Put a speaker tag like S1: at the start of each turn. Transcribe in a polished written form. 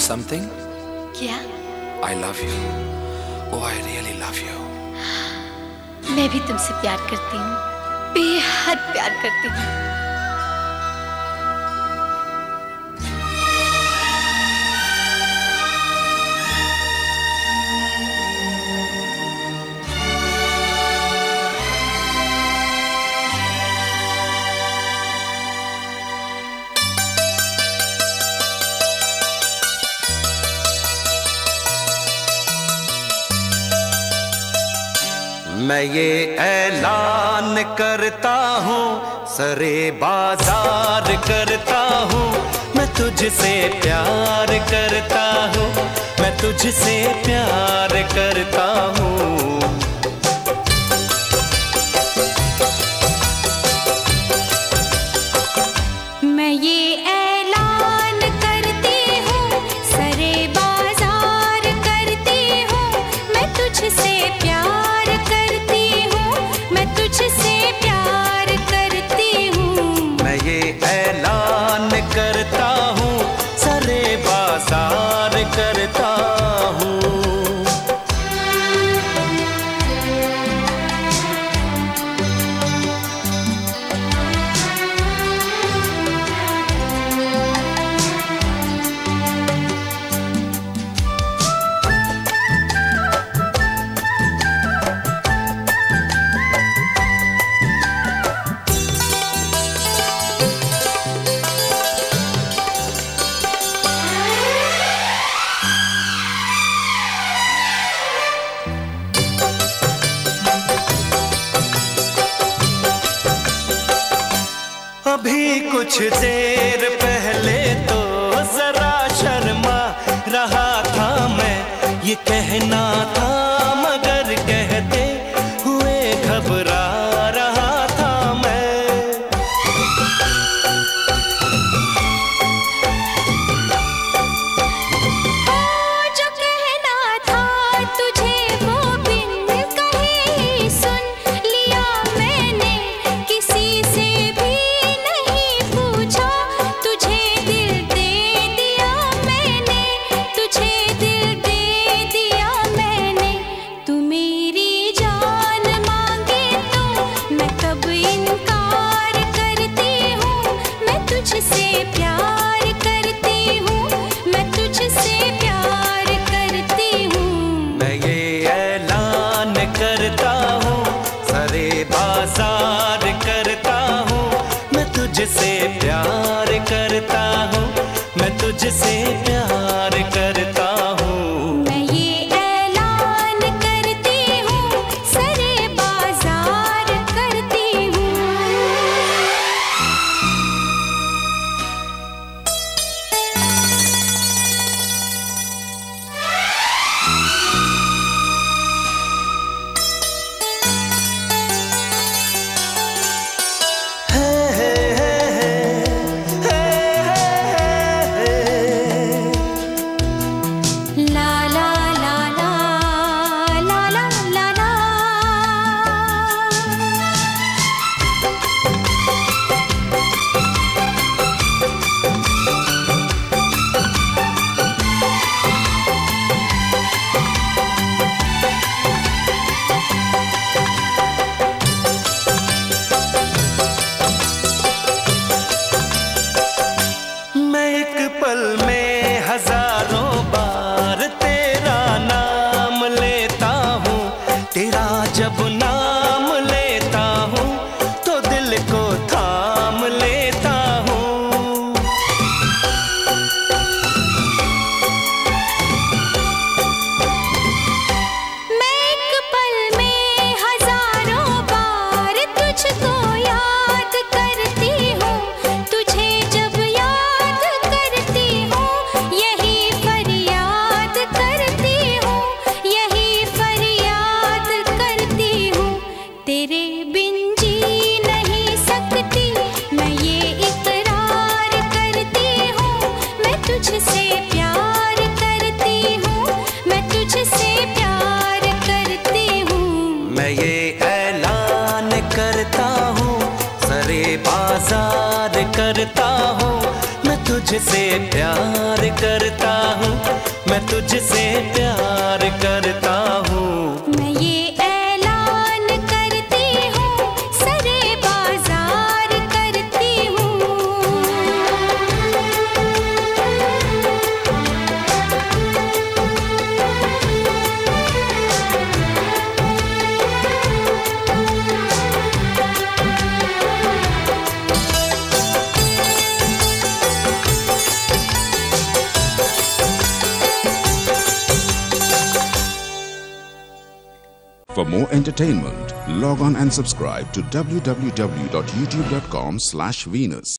S1: something?
S2: क्या?
S1: I love you. Oh, I really love you.
S2: मैं भी तुमसे प्यार करती हूँ, बेहद प्यार करती हूँ।
S3: मैं ये ऐलान करता हूँ, सरे बाजार करता हूँ, मैं तुझसे प्यार करता हूँ, मैं तुझसे प्यार करता हूँ।
S2: मैं ये ऐलान करती हूँ, सरे बाजार करती हूँ, मैं तुझसे प्यार करती हूँ, मैं तुझसे प्यार करती हूँ।
S3: मैं ये ऐलान करता हूँ, सरे बाजार करता हूँ। अभी कुछ देर पहले तो जरा शर्मा रहा था मैं, ये कहना था मगर कहते हुए घबरा रहा था मैं।
S2: जो कहना था तुझे वो बिन कहे ही सुन लिया मैंने, किसी से भी पूछा, तुझे दिल दे दिया मैंने, तुझे दिल दे दिया मैंने। तू मेरी जान मांगे तो मैं कब इनकार करती हूँ, मैं तुझसे प्यार करती हूँ, मैं तुझसे प्यार करती हूँ।
S3: मैं ये ऐलान करता हूँ, सरे बाजार करता हूँ, मैं तुझसे प्यार करता हूँ, मैं तुझसे प्यार करता हूँ।
S2: मैं ये ऐलान करती हूँ, सरे बाजार करती हूँ। ला ला ला ला ला ला ला ला।
S3: मैं एक पल में हजारों बार तेरा नाम लेता हूँ, तेरा जब नाम लेता हूँ तो दिल को थाम लेता हूँ।
S2: मैं एक पल में हजारों बार तुझको याद करती हूँ, तुझे जब याद करती हूँ, यही फरियाद करती हूँ, यही फरियाद करती हूँ। तेरे बिन जी नहीं सकती, मैं ये इकरार करती हूँ, मैं तुझसे प्यार करती हूँ, मैं तुझसे प्यार करती हूँ।
S3: मैं ये ऐलान करता हूँ, सरे बाजार करता हूँ, मैं तुझसे प्यार करता हूँ,
S4: For more entertainment, log on and subscribe to www.youtube.com/Venus.